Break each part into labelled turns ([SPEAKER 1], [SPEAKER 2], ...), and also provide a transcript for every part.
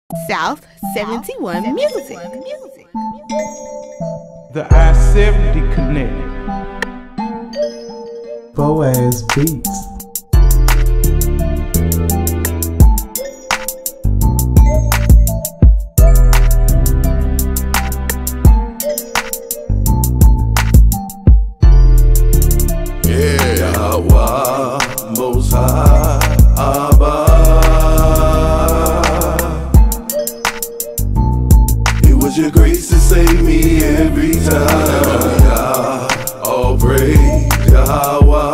[SPEAKER 1] South 71 Music.
[SPEAKER 2] The I-70 Connect.
[SPEAKER 3] Boaz Beats.
[SPEAKER 4] Most High, Abba. It was your grace that saved me every time. Yeah, all praise Yahweh.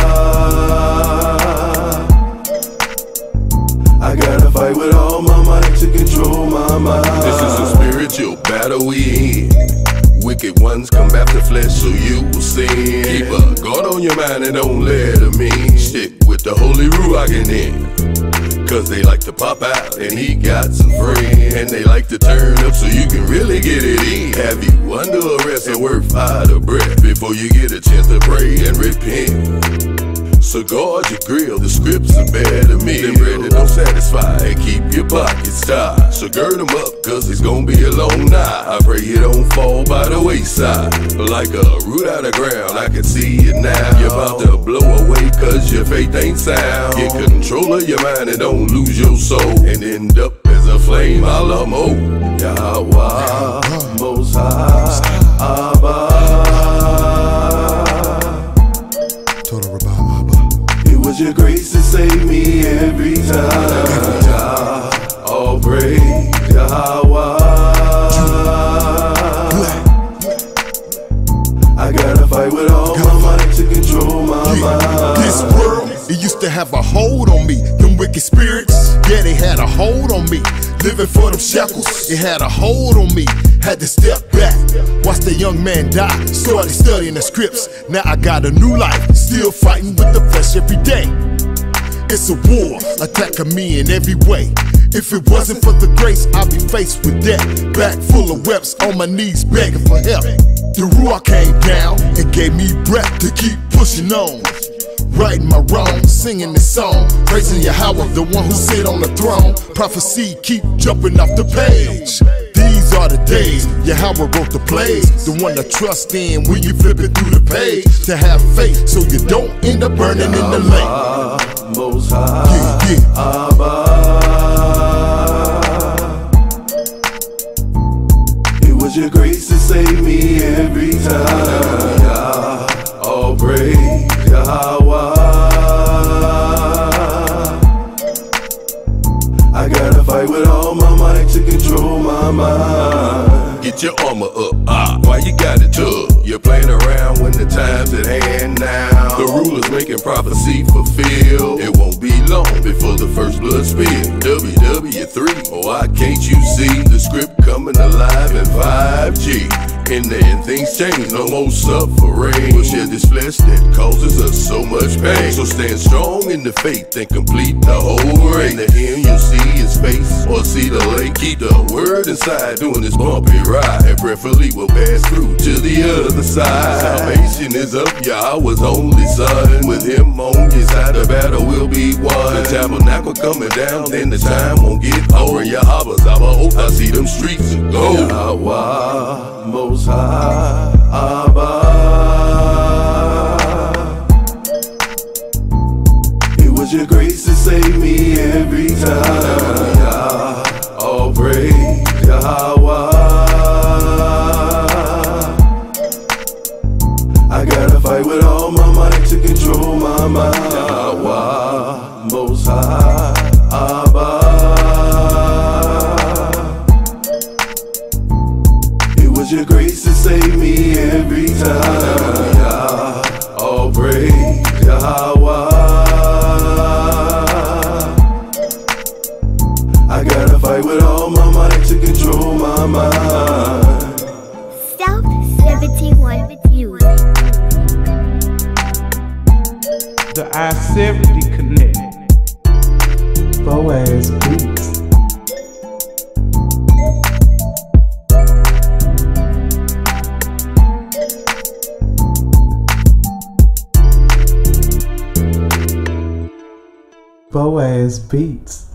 [SPEAKER 4] I gotta fight with all my might to control my mind.
[SPEAKER 5] This is a spiritual battle we in. Wicked ones come after flesh, so you will sin. Keep a guard on your mind and don't let them in. Stick with the holy Ruach in. Cause they like to pop out, and he got some friends. And they like to turn up so you can really get it in. Have you under arrest and work out of breath before you get a chance to pray and repent. So guard your grill, the scripts are better meal. Them bread that don't satisfy and keep your pockets tight. So gird them up, cause it's gonna be a long night. I pray you don't fall by the wayside. Like a root out of ground, I can see it now. You're about to blow away cause your faith ain't sound. Get control of your mind and don't lose your soul. And end up as a flame a la mo.
[SPEAKER 4] Yahweh, Most High, Abba. It was your grace that saved me every time. All praise Yahweh. I gotta fight with all my might to control my mind.
[SPEAKER 6] This world, it used to have a hold on me. Them wicked spirits, yeah, they had a hold on me. Living for them shackles, it had a hold on me. Had to step back, watch the young man die. Started studying the scripts, now I got a new life. Still fighting with the flesh every day. It's a war, attacking me in every way. If it wasn't for the grace, I'd be faced with death. Back full of weapons, on my knees begging for help. The Ruach came down and gave me breath to keep pushing on. Righting my wrongs, singing this song, praising Yahweh, the one who sit on the throne. Prophecy keep jumping off the page. These are the days Yahweh wrote the plays, the one to trust in when you flip it through the page. To have faith so you don't end up burning in the lake.
[SPEAKER 4] Most High, Abba. It was your grace that saved me every time. Yeah, all praise Yahweh. I gotta fight with all my might to control my mind.
[SPEAKER 5] Get your armor up, why you got it tough? You're playing around when the time's at hand now. The ruler's making prophecy fulfill. It won't be long before the first blood spill. WW3, oh why can't you see the script coming alive in 5G? In the end things change, no more suffering. We'll share this flesh that causes us so much pain. So stand strong in the faith and complete the whole race. In the end you'll see his face or see the lake. Keep the word inside doing this bumpy ride, and prayerfully we'll pass through to the other side. Salvation is of Yahweh's only son. With him on your side the battle will be won. The tabernacle coming down, then the time won't get old. Yahweh's our hope, I see them streets of gold.
[SPEAKER 4] Yahweh, Most High, Abba. It was your grace that saved me every time. Yeah, all praise Yahweh. I gotta fight with all my might to control my mind. Yahweh, Most High, Abba. It was your grace that saved me every time. Yeah, all praise Yahweh. I gotta fight with all my might to control my mind.
[SPEAKER 1] South 71 Music.
[SPEAKER 2] The I-70 Connect.
[SPEAKER 3] Boaz Beats. Boaz Beats.